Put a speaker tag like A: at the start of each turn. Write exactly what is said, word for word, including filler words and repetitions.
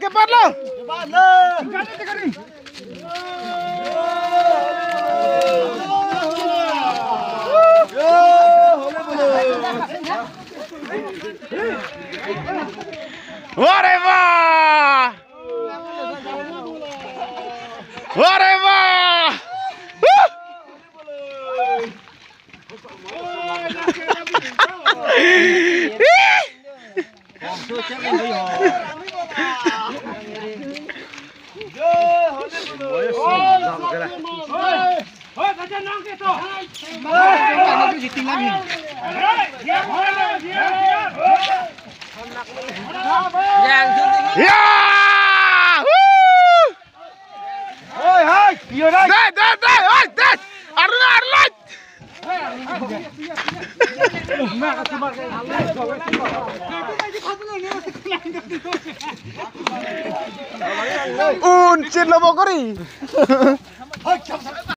A: cepat lo.
B: Cepat lo.
A: Whatever. Whatever. Ya!
B: Oi, hai, iya dah.
A: Deh, deh, deh, oi, deh. Arlo, arlo. Uncin lo bokori.